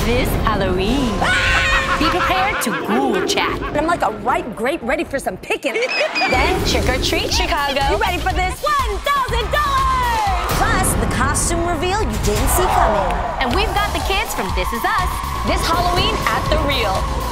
this Halloween. Be prepared to ghoul chat. I'm like a ripe grape ready for some picking. Then trick or treat, Chicago. You ready for this? $1,000! Plus the costume reveal you didn't see coming. And we've got the kids from This Is Us this Halloween at the Real.